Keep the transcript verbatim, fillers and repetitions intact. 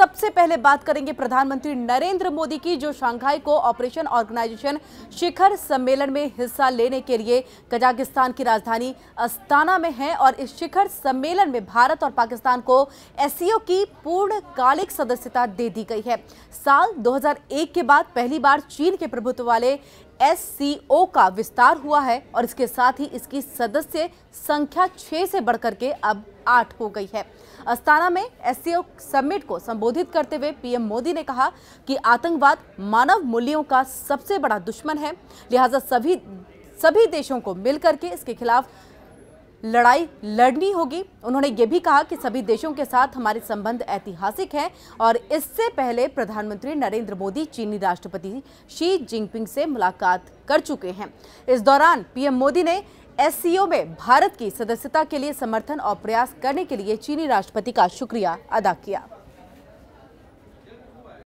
सबसे पहले बात करेंगे प्रधानमंत्री नरेंद्र मोदी की, जो शंघाई कोऑपरेशन ऑर्गेनाइजेशन शिखर सम्मेलन में हिस्सा लेने के लिए कजाकिस्तान की राजधानी अस्ताना में है। और इस शिखर सम्मेलन में भारत और पाकिस्तान को एससीओ की पूर्णकालिक सदस्यता दे दी गई है। साल दो हज़ार एक के बाद पहली बार चीन के प्रभुत्व वाले एससीओ का विस्तार हुआ है और इसके साथ ही इसकी सदस्य संख्या छह से बढ़कर के अब आठ हो गई है। अस्ताना में एससीओ समिट को संबोधित करते हुए पीएम मोदी ने कहा कि आतंकवाद मानव मूल्यों का सबसे बड़ा दुश्मन है, लिहाजा सभी सभी देशों को मिलकर के इसके खिलाफ लड़ाई लड़नी होगी। उन्होंने ये भी कहा कि सभी देशों के साथ हमारे संबंध ऐतिहासिक हैं और इससे पहले प्रधानमंत्री नरेंद्र मोदी चीनी राष्ट्रपति शी जिनपिंग से मुलाकात कर चुके हैं। इस दौरान पीएम मोदी ने एससीओ में भारत की सदस्यता के लिए समर्थन और प्रयास करने के लिए चीनी राष्ट्रपति का शुक्रिया अदा किया।